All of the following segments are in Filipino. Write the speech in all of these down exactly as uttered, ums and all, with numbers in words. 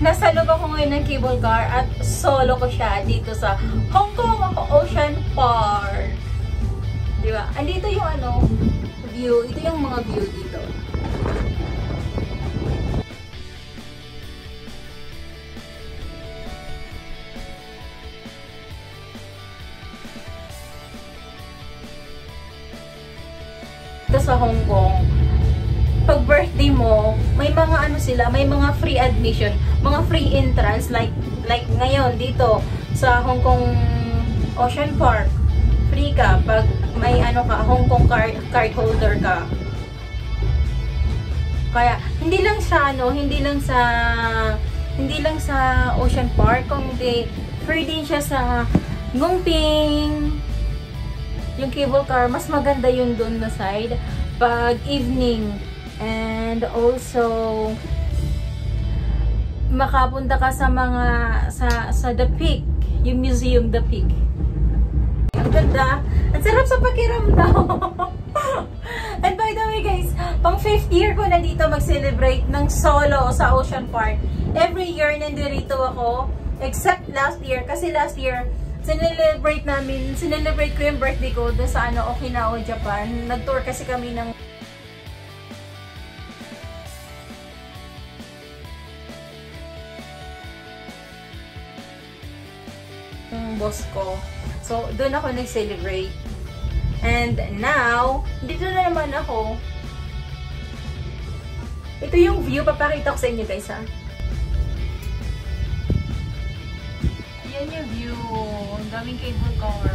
nasa loob ako ngayon ng cable car at solo ko siya dito sa Hong Kong Ocean Park. Di ba? Andito yung ano, view. Ito yung mga view dito. Ito sa Hong Kong, pag birthday mo, may mga ano sila, may mga free admission, mga free entrance, like like ngayon dito sa Hong Kong Ocean Park. Free ka pag may ano ka, Hong Kong card, card holder ka. Kaya hindi lang sa ano, hindi lang sa hindi lang sa Ocean Park, kundi free din siya sa Ngung Ping. Yung cable car, mas maganda yun doon na side pag evening. And also, makapunta ka sa mga, sa, sa The Peak, yung museum The Peak. Ang ganda. Ang sarap sa pakiramdam. And by the way guys, pang fifth year ko na dito mag-celebrate ng solo sa Ocean Park. Every year nandito ako, except last year, kasi last year, sinelebrate namin, sinelebrate ko yung birthday ko doon sa ano, Okinawa, Japan. Nag-tour kasi kami ng ng boss ko. So, doon ako nag-celebrate. And now, dito na naman ako. Ito yung view, papakita ko sa inyo guys ha. Ayan yung view. Ang daming cable car.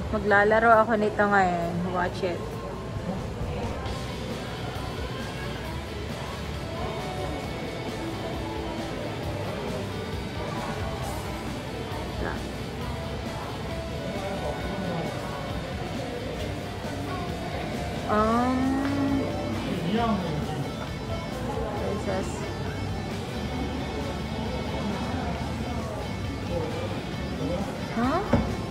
Maglalaro ako nito ngayon. Watch it. Um, princess. Huh?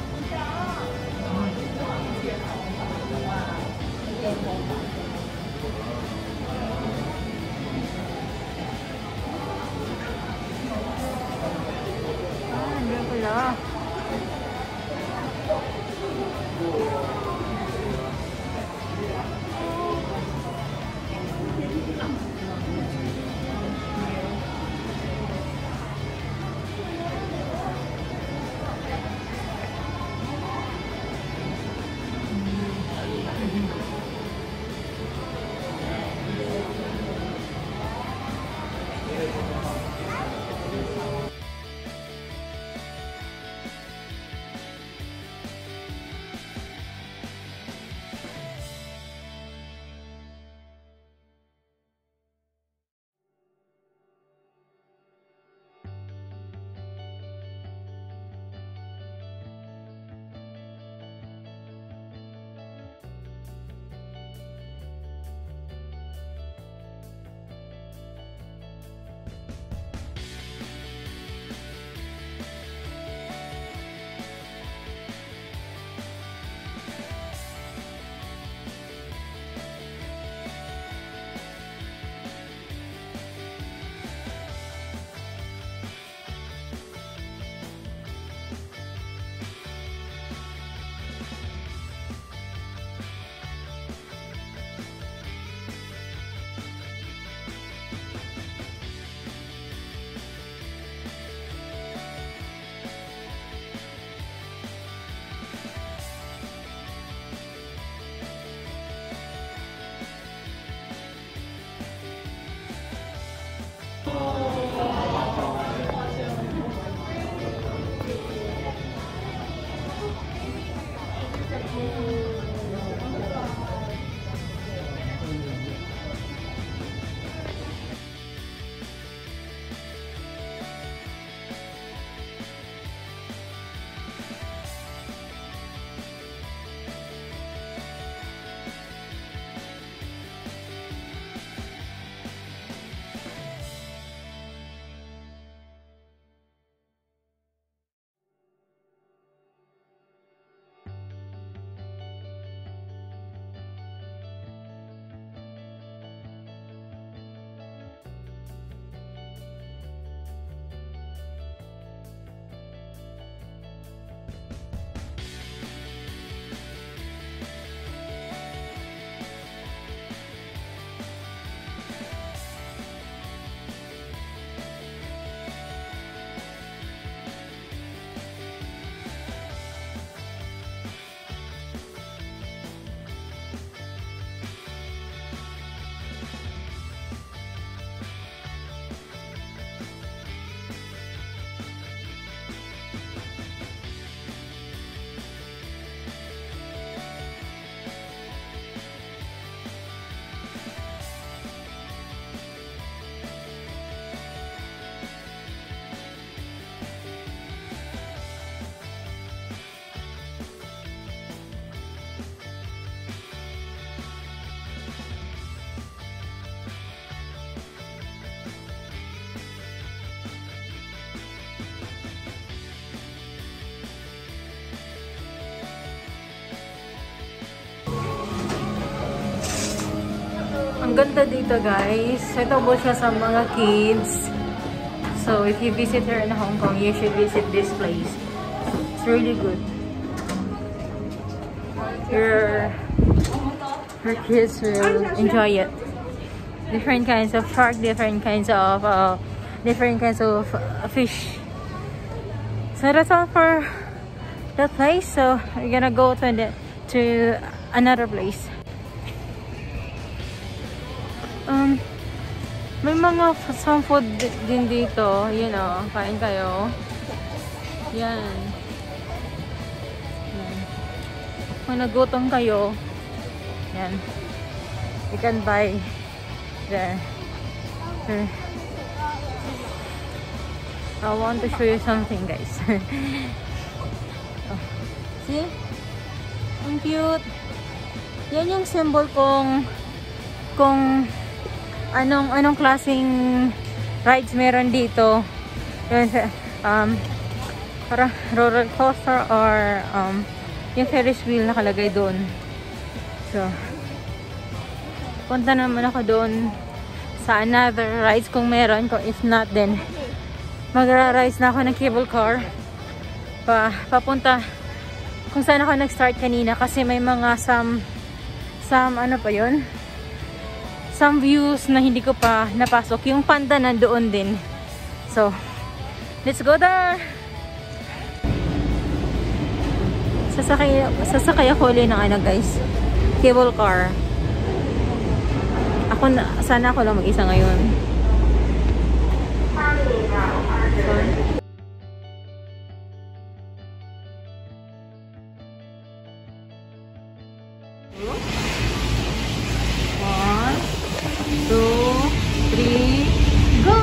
Ah, hindi pala. Ang ganda dito, guys. Suitable siya sa mga kids. So, if you visit here in Hong Kong, you should visit this place. It's really good. Your, your kids will enjoy it. Different kinds of shark, different kinds of uh, different kinds of uh, fish. So that's all for the place. So we're gonna go to the, to another place. Um, may mga some food din dito, you know, kain kayo. Yan. Yan. kung nagutom kayo, yan, you can buy there. Okay. I want to show you something, guys. Oh. See? Ang cute. Yan yung symbol kung kung anong anong klaseng rides meron dito. Um, para roller coaster or um, yung Ferris wheel nakalagay doon. So, punta naman ako doon sa another rides kung meron. Kung if not, then magra-rise na ako ng cable car pa, papunta kung saan ako nag-start kanina kasi may mga some some ano pa yun, some views na hindi ko pa napasok. Yung panda nandoon din. So, let's go there! Sasakay, sasakay ako ulit ng ano guys, cable car. Ako na, sana ako lang mag-isa ngayon. One, two, three, go!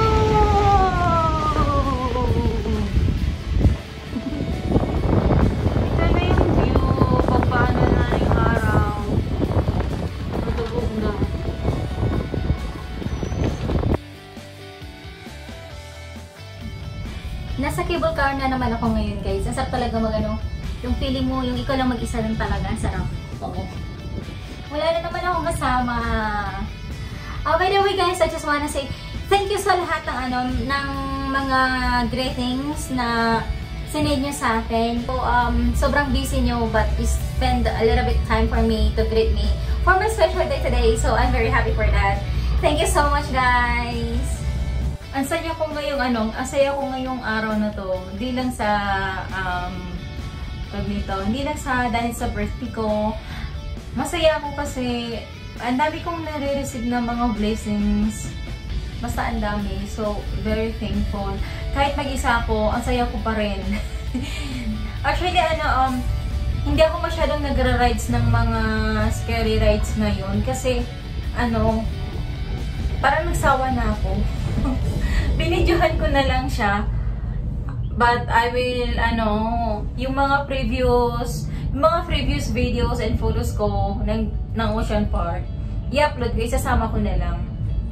Ito na yung view kung paano na yung araw. Matubog na. Nasa cable car na naman ako ngayon, guys. Ang sarap talaga mag-ano, yung feeling mo, yung ikaw lang mag-isa lang talaga. Ang sarap. Oo. Wala na naman akong kasama. Uh, by the way, guys, I just wanna say thank you sa lahat ng ano, ng mga greetings na sinend nyo sa akin. So, um, sobrang busy nyo, but you spend a little bit time for me to greet me for my special day today. So, I'm very happy for that. Thank you so much, guys! Ang saya ko ngayong ano, ang saya ko ngayong araw na to. Hindi lang sa um pag nito, hindi lang sa dahil sa birthday ko. Masaya ako kasi ang dami kong nare-receive na mga blessings. Basta ang dami. So, very thankful. Kahit mag-isa ako, ang saya ko pa rin. Actually, ano, um, hindi ako masyadong nagra-rides ng mga scary rides ngayon kasi, ano, parang nagsawa na ako. Binidyohan ko na lang siya. But I will, ano, yung mga previous, yung mga previous videos and photos ko ng, ng Ocean Park, i-upload ko, isasama ko na lang.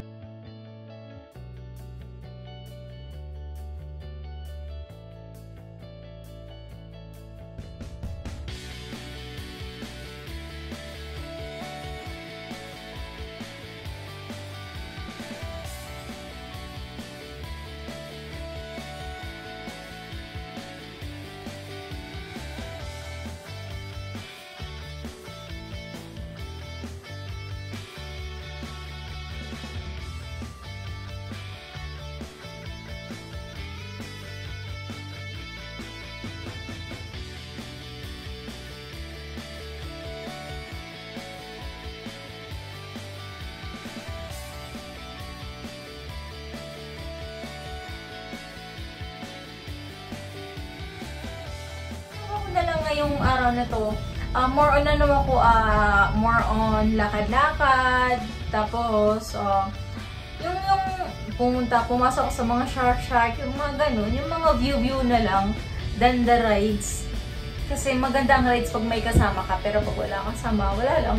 Ngayong araw na to, uh, more on ano ako, uh, more on lakad-lakad, tapos uh, yung yung pumunta, pumasok sa mga shark-shark, yung mga ganun, yung mga view-view na lang than the rides. Kasi maganda ang rides pag may kasama ka, pero pag wala kasama, wala lang.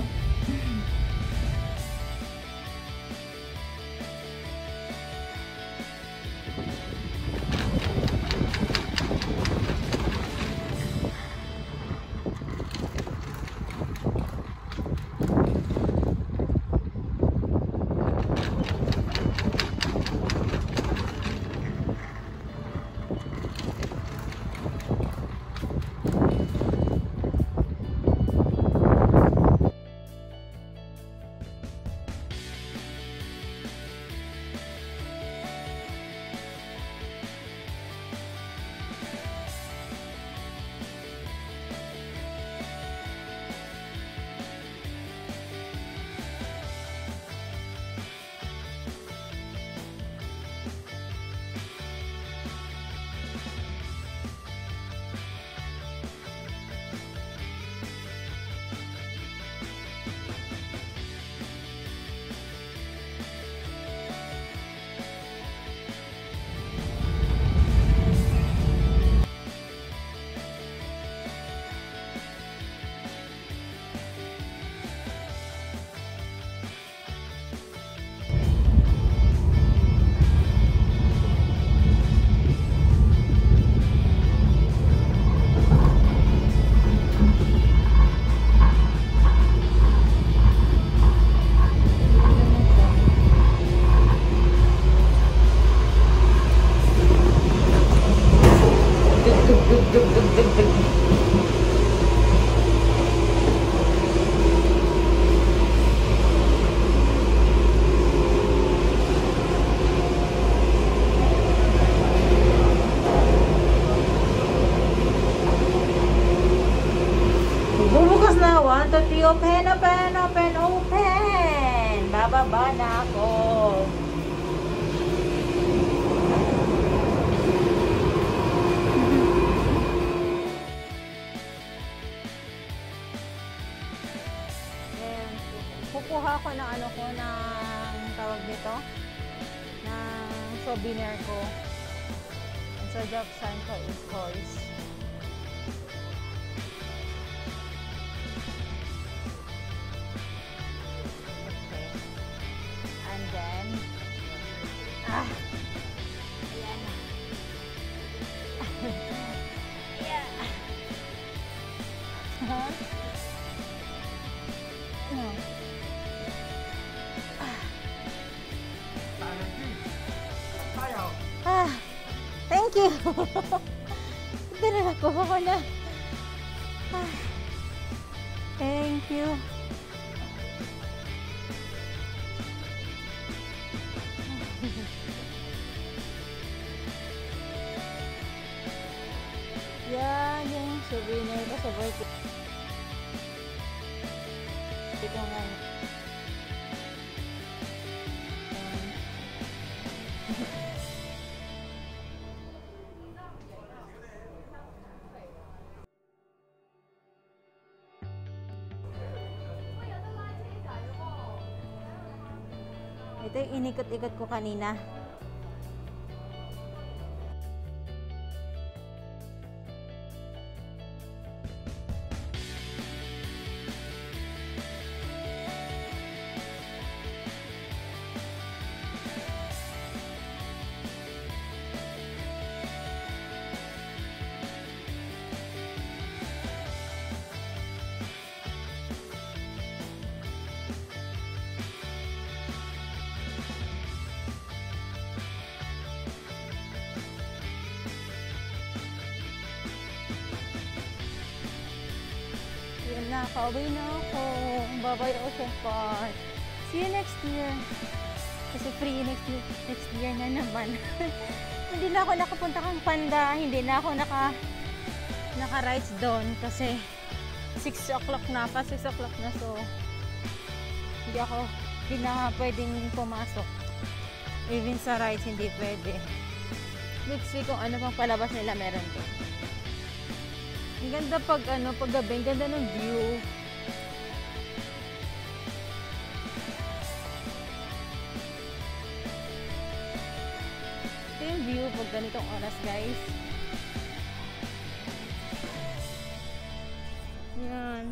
Kakabahan ako. Then, kukuha ko ng ano ko, ng tawag nito, ng souvenir ko. Ang zodiac sign ko is horse. Ah. Ayan. Yeah. Huh? No. Ah. Ah. Thank you. Ito na nakuha ko na. Ah. Thank you. Yan yung souvenir ko sa birthday. Ito nga. Ito yung inikot-ikot ko kanina. Yan na, pauwi na ako. Bye-bye Ocean Park. See you next year. Kasi free next year, next year na naman. Hindi na ako nakapunta kang Panda. Hindi na ako naka naka-rides doon kasi six o'clock na pa. six o'clock na, so hindi ako, hindi na pwedeng pumasok. Even sa rides, hindi pwede. Let's see kung ano pang palabas nila meron doon. Ang ganda pag ano, pag gabi, ang ganda ng view. Ito yung view pag ganitong oras, guys. Yan.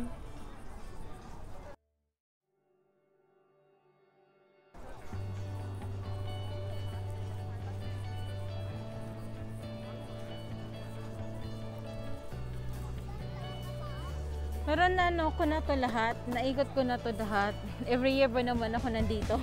Pero na ano ko na to lahat, naikot ko na to lahat. Every year ba naman ako nandito?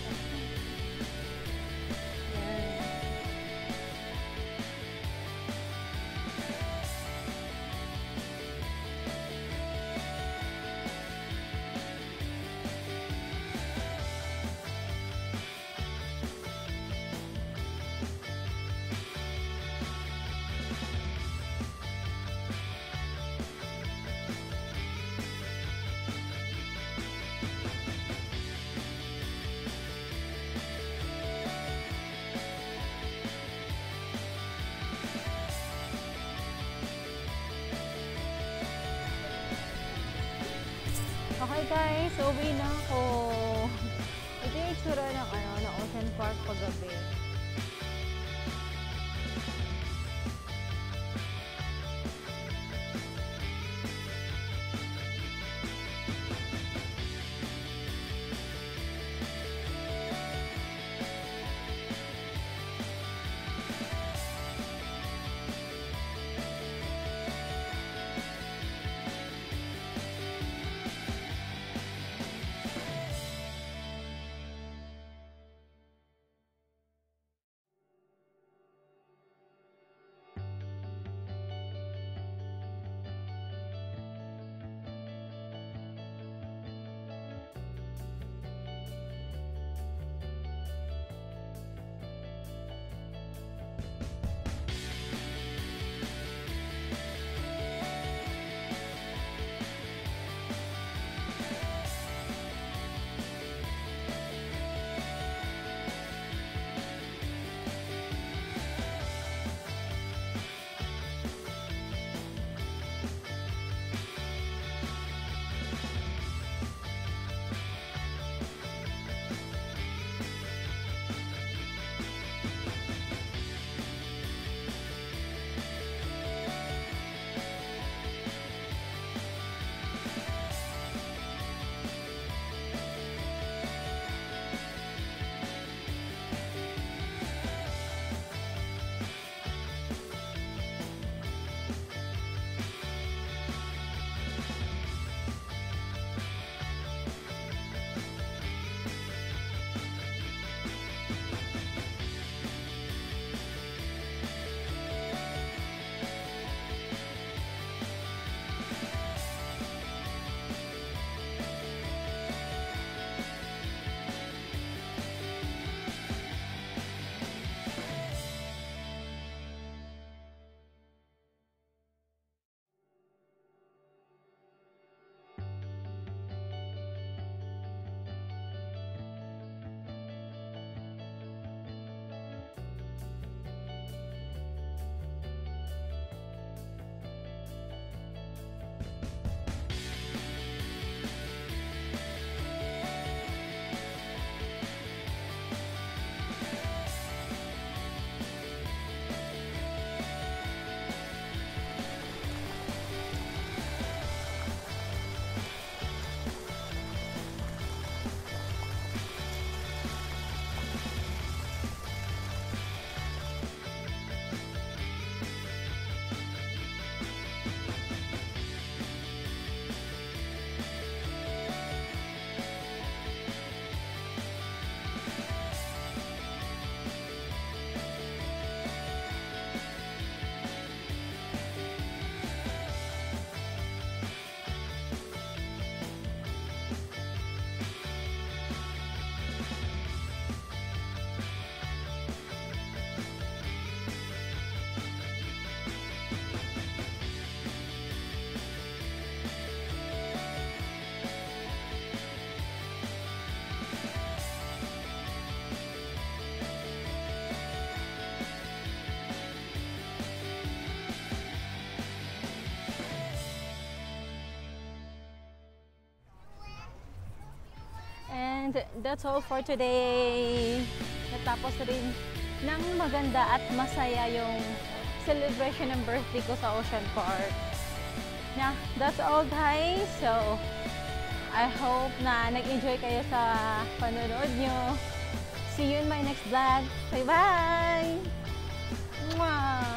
Okay guys, uwi na ako. Ito yung itsura ng, ano, ng Ocean Park paggabi. And that's all for today. Natapos rin ng maganda at masaya yung celebration ng birthday ko sa Ocean Park. Yeah, that's all guys. So, I hope na nag-enjoy kayo sa panonood nyo. See you in my next vlog. Bye-bye! Mwah!